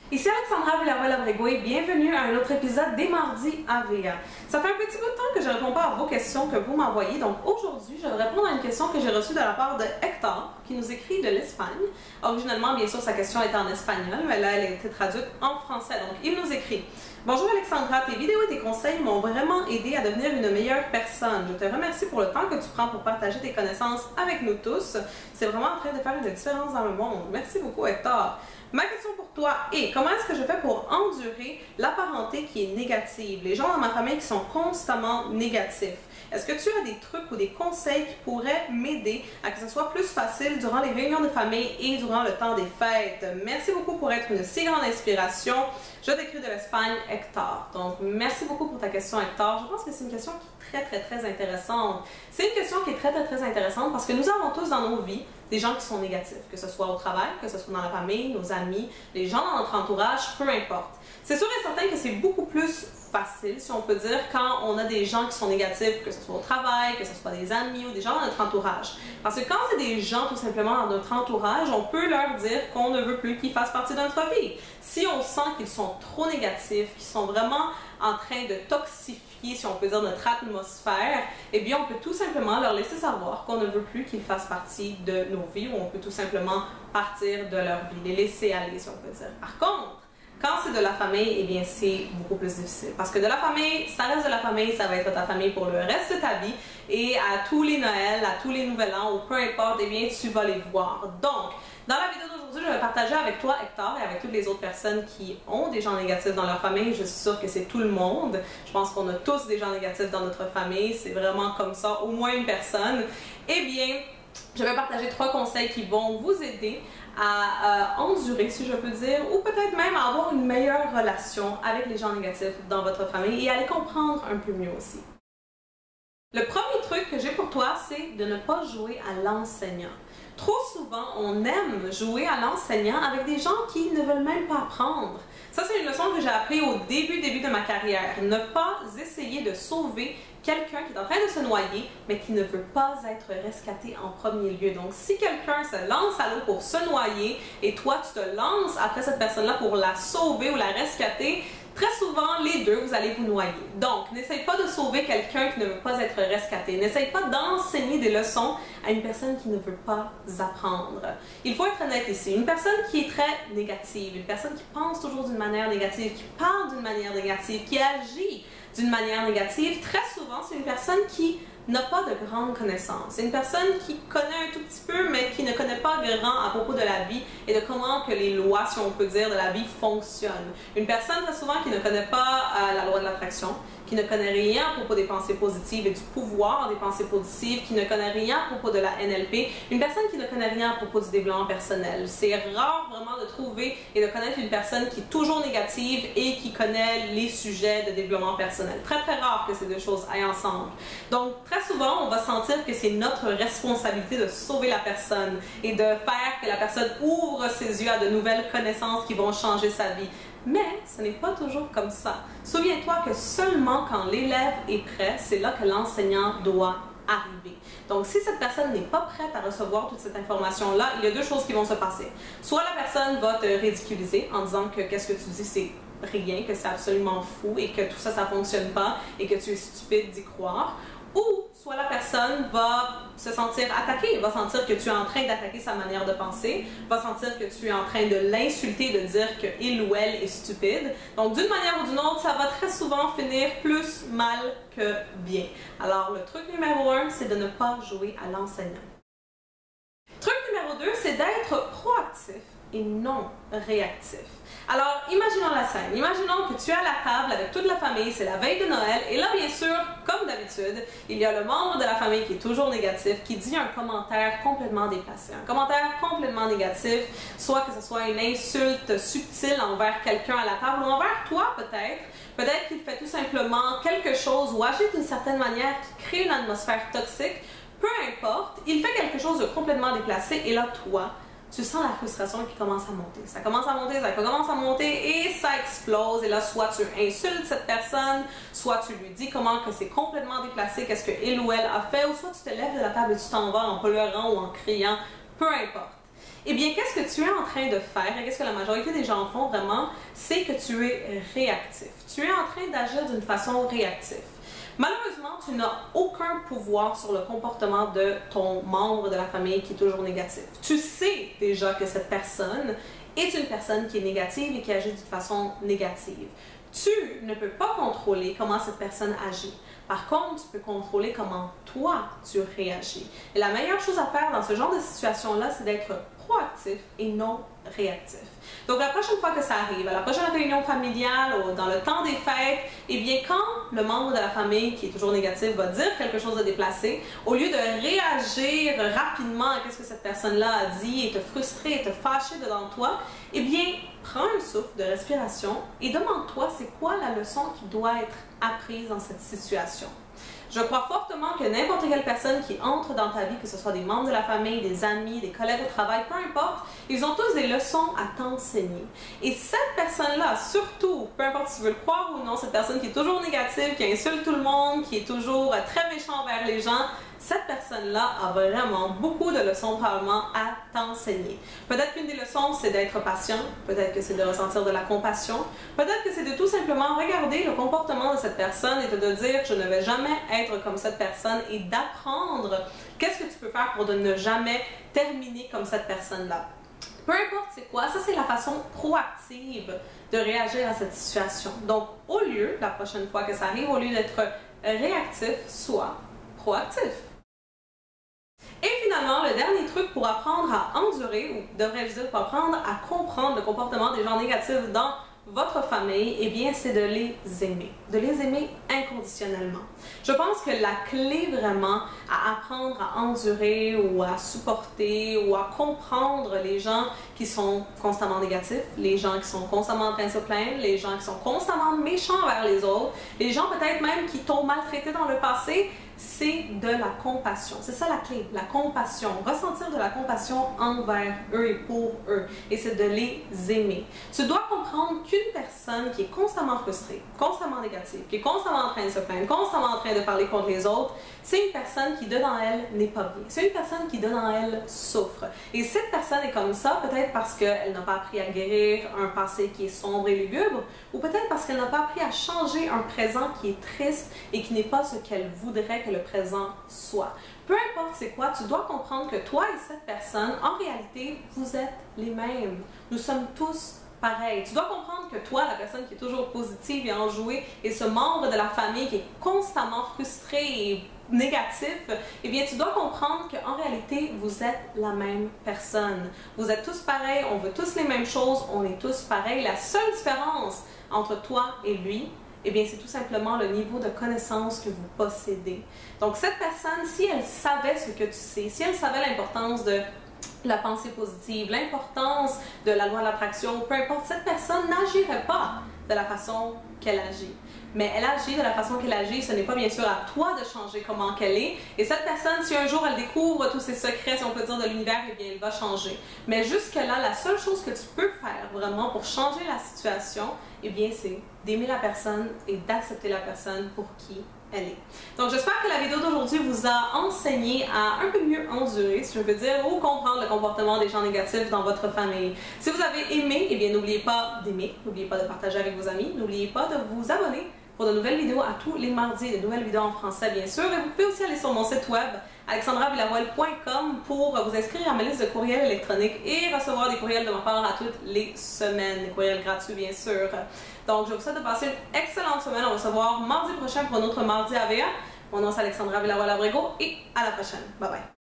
Ici Alexandra Villarreal-Abrego et bienvenue à un autre épisode des Mardis AVA. Ça fait un petit bout de temps que je ne réponds pas à vos questions que vous m'envoyez, donc aujourd'hui je vais répondre à une question que j'ai reçue de la part de Hector qui nous écrit de l'Espagne. Originellement, bien sûr, sa question était en espagnol, mais là elle a été traduite en français, donc il nous écrit: Bonjour Alexandra, tes vidéos et tes conseils m'ont vraiment aidé à devenir une meilleure personne. Je te remercie pour le temps que tu prends pour partager tes connaissances avec nous tous. C'est vraiment en train de faire une différence dans le monde. Merci beaucoup Hector. Ma question pour toi est: comment est-ce que je fais pour endurer la parenté qui est négative? Les gens dans ma famille qui sont constamment négatifs. Est-ce que tu as des trucs ou des conseils qui pourraient m'aider à que ce soit plus facile durant les réunions de famille et durant le temps des fêtes? Merci beaucoup pour être une si grande inspiration. Je t'écris de l'Espagne, Hector. Donc, merci beaucoup pour ta question, Hector. Je pense que c'est une question qui est très intéressante. C'est une question qui est très intéressante parce que nous avons tous dans nos vies des gens qui sont négatifs, que ce soit au travail, que ce soit dans la famille, nos amis, les gens dans notre entourage, peu importe. C'est sûr et certain que c'est beaucoup plus facile, si on peut dire, quand on a des gens qui sont négatifs, que ce soit au travail, que ce soit des amis ou des gens dans notre entourage. Parce que quand c'est des gens tout simplement dans notre entourage, on peut leur dire qu'on ne veut plus qu'ils fassent partie de notre vie. Si on sent qu'ils sont trop négatifs, qu'ils sont vraiment en train de toxifier, si on peut dire, notre atmosphère, eh bien on peut tout simplement leur laisser savoir qu'on ne veut plus qu'ils fassent partie de nos vies, ou on peut tout simplement partir de leur vie, les laisser aller, si on peut dire. Par contre, quand c'est de la famille, eh bien c'est beaucoup plus difficile. Parce que de la famille, ça reste de la famille, ça va être ta famille pour le reste de ta vie. Et à tous les Noëls, à tous les Nouvel An, ou peu importe, eh bien tu vas les voir. Donc, dans la vidéo d'aujourd'hui, je vais partager avec toi, Hector, et avec toutes les autres personnes qui ont des gens négatifs dans leur famille. Je suis sûre que c'est tout le monde. Je pense qu'on a tous des gens négatifs dans notre famille. C'est vraiment comme ça, au moins une personne. Eh bien, je vais partager 3 conseils qui vont vous aider à endurer, si je peux dire, ou peut-être même à avoir une meilleure relation avec les gens négatifs dans votre famille et à les comprendre un peu mieux aussi. Le premier truc que j'ai pour toi, c'est de ne pas jouer à l'enseignant. Trop souvent, on aime jouer à l'enseignant avec des gens qui ne veulent même pas apprendre. Ça, c'est une leçon que j'ai appris au début de ma carrière. Ne pas essayer de sauver quelqu'un qui est en train de se noyer, mais qui ne veut pas être rescaté en premier lieu. Donc, si quelqu'un se lance à l'eau pour se noyer et toi, tu te lances après cette personne-là pour la sauver ou la rescater, très souvent, les deux, vous allez vous noyer. Donc, n'essaye pas de sauver quelqu'un qui ne veut pas être rescaté. N'essaye pas d'enseigner des leçons à une personne qui ne veut pas apprendre. Il faut être honnête ici. Une personne qui est très négative, une personne qui pense toujours d'une manière négative, qui parle d'une manière négative, qui agit d'une manière négative, très souvent, c'est une personne qui n'a pas de grandes connaissances. C'est une personne qui connaît un tout petit peu, mais qui ne connaît pas grand à propos de la vie et de comment que les lois, si on peut dire, de la vie fonctionnent. Une personne, très souvent, qui ne connaît pas la loi de l'attraction, qui ne connaît rien à propos des pensées positives et du pouvoir des pensées positives, qui ne connaît rien à propos de la NLP, une personne qui ne connaît rien à propos du développement personnel. C'est rare vraiment de trouver et de connaître une personne qui est toujours négative et qui connaît les sujets de développement personnel. Très rare que ces deux choses aillent ensemble. Donc, très souvent, on va sentir que c'est notre responsabilité de sauver la personne et de faire que la personne ouvre ses yeux à de nouvelles connaissances qui vont changer sa vie. Mais ce n'est pas toujours comme ça. Souviens-toi que seulement quand l'élève est prêt, c'est là que l'enseignant doit arriver. Donc, si cette personne n'est pas prête à recevoir toute cette information-là, il y a 2 choses qui vont se passer. Soit la personne va te ridiculiser en disant que qu'est-ce que tu dis, c'est rien, que c'est absolument fou et que tout ça, ça fonctionne pas et que tu es stupide d'y croire. Ou soit la personne va se sentir attaquée, va sentir que tu es en train d'attaquer sa manière de penser, va sentir que tu es en train de l'insulter, de dire qu'il ou elle est stupide. Donc d'une manière ou d'une autre, ça va très souvent finir plus mal que bien. Alors le truc numéro 1, c'est de ne pas jouer à l'enseignant. Truc numéro 2, c'est d'être proactif et non réactif. Alors, imaginons la scène. Imaginons que tu es à la table avec toute la famille, c'est la veille de Noël, et là, bien sûr, comme d'habitude, il y a le membre de la famille qui est toujours négatif, qui dit un commentaire complètement déplacé, un commentaire complètement négatif, soit que ce soit une insulte subtile envers quelqu'un à la table ou envers toi peut-être. Peut-être qu'il fait tout simplement quelque chose ou agit d'une certaine manière qui crée une atmosphère toxique. Peu importe, il fait quelque chose de complètement déplacé, et là, toi, tu sens la frustration qui commence à monter. Ça commence à monter et ça explose. Et là, soit tu insultes cette personne, soit tu lui dis comment que c'est complètement déplacé, qu'est-ce qu'il ou elle a fait, ou soit tu te lèves de la table et tu t'en vas en pleurant ou en criant, peu importe. Eh bien, qu'est-ce que tu es en train de faire, et qu'est-ce que la majorité des gens font vraiment, c'est que tu es réactif. Tu es en train d'agir d'une façon réactive. Malheureusement, tu n'as aucun pouvoir sur le comportement de ton membre de la famille qui est toujours négatif. Tu sais déjà que cette personne est une personne qui est négative et qui agit d'une façon négative. Tu ne peux pas contrôler comment cette personne agit. Par contre, tu peux contrôler comment toi, tu réagis. Et la meilleure chose à faire dans ce genre de situation-là, c'est d'être proactif et non réactif. Donc, la prochaine fois que ça arrive, à la prochaine réunion familiale ou dans le temps des fêtes, eh bien, quand le membre de la famille qui est toujours négatif va dire quelque chose de déplacé, au lieu de réagir rapidement à ce que cette personne-là a dit et te frustrer et te fâcher devant toi, eh bien, prends un souffle de respiration et demande-toi c'est quoi la leçon qui doit être apprise dans cette situation. Je crois fortement que n'importe quelle personne qui entre dans ta vie, que ce soit des membres de la famille, des amis, des collègues au travail, peu importe, ils ont tous des leçons à t'enseigner. Et cette personne-là, surtout, peu importe si tu veux le croire ou non, cette personne qui est toujours négative, qui insulte tout le monde, qui est toujours très méchant envers les gens, cette personne-là a vraiment beaucoup de leçons probablement à t'enseigner. Peut-être qu'une des leçons, c'est d'être patient, peut-être que c'est de ressentir de la compassion, peut-être que c'est de tout simplement regarder le comportement de cette personne et de dire « je ne vais jamais être comme cette personne » et d'apprendre qu'est-ce que tu peux faire pour ne jamais terminer comme cette personne-là. Peu importe c'est quoi, ça c'est la façon proactive de réagir à cette situation. Donc, au lieu, la prochaine fois que ça arrive, au lieu d'être réactif, sois proactif. Et finalement, le dernier truc pour apprendre à endurer, ou devrais-je dire pour apprendre à comprendre le comportement des gens négatifs dans votre famille, eh bien, c'est de les aimer inconditionnellement. Je pense que la clé vraiment à apprendre à endurer ou à supporter ou à comprendre les gens qui sont constamment négatifs, les gens qui sont constamment en train de se plaindre, les gens qui sont constamment méchants envers les autres, les gens peut-être même qui t'ont maltraité dans le passé, c'est de la compassion. C'est ça la clé, la compassion. Ressentir de la compassion envers eux et pour eux. Et c'est de les aimer. Tu dois comprendre qu'une personne qui est constamment frustrée, constamment négative, qui est constamment en train de se plaindre, constamment en train de parler contre les autres, c'est une personne qui, dedans elle, n'est pas bien. C'est une personne qui, dedans elle, souffre. Et cette personne est comme ça, peut-être parce qu'elle n'a pas appris à guérir un passé qui est sombre et lugubre, ou peut-être parce qu'elle n'a pas appris à changer un présent qui est triste et qui n'est pas ce qu'elle voudrait que le présent soit. Peu importe c'est quoi, tu dois comprendre que toi et cette personne, en réalité, vous êtes les mêmes. Nous sommes tous pareil. Tu dois comprendre que toi, la personne qui est toujours positive et enjouée, et ce membre de la famille qui est constamment frustré et négatif, eh bien, tu dois comprendre qu'en réalité, vous êtes la même personne. Vous êtes tous pareils, on veut tous les mêmes choses, on est tous pareils. La seule différence entre toi et lui, eh bien, c'est tout simplement le niveau de connaissance que vous possédez. Donc, cette personne, si elle savait ce que tu sais, si elle savait l'importance de la pensée positive, l'importance de la loi de l'attraction, peu importe, cette personne n'agirait pas de la façon qu'elle agit. Mais elle agit de la façon qu'elle agit, ce n'est pas bien sûr à toi de changer comment qu'elle est. Et cette personne, si un jour elle découvre tous ses secrets, si on peut dire, de l'univers, eh bien elle va changer. Mais jusque-là, la seule chose que tu peux faire vraiment pour changer la situation, eh bien c'est d'aimer la personne et d'accepter la personne pour qui elle est. Donc j'espère que la vidéo d'aujourd'hui vous a enseigné à un peu mieux endurer, si je peux dire, ou comprendre le comportement des gens négatifs dans votre famille. Si vous avez aimé, eh bien n'oubliez pas d'aimer, n'oubliez pas de partager avec vos amis, n'oubliez pas de vous abonner pour de nouvelles vidéos à tous les mardis, de nouvelles vidéos en français bien sûr. Et vous pouvez aussi aller sur mon site web alexandravillarroel.com pour vous inscrire à ma liste de courriels électroniques et recevoir des courriels de ma part à toutes les semaines, des courriels gratuits bien sûr. Donc je vous souhaite de passer une excellente semaine. On va se voir mardi prochain pour un autre mardi AVA. Mon nom c'est Alexandra Villarroel-Abrego et à la prochaine. Bye bye.